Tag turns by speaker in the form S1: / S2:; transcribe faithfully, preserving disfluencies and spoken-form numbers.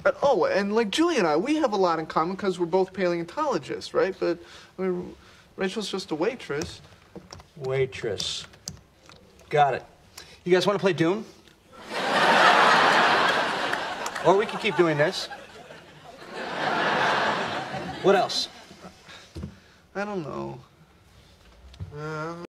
S1: Uh, oh, and like Julie and I, we have a lot in common because we're both paleontologists, right? But I mean, Rachel's just a waitress.
S2: Waitress. Got it. You guys want to play Doom? Or we can keep doing this. What else?
S1: I don't know.
S3: Uh...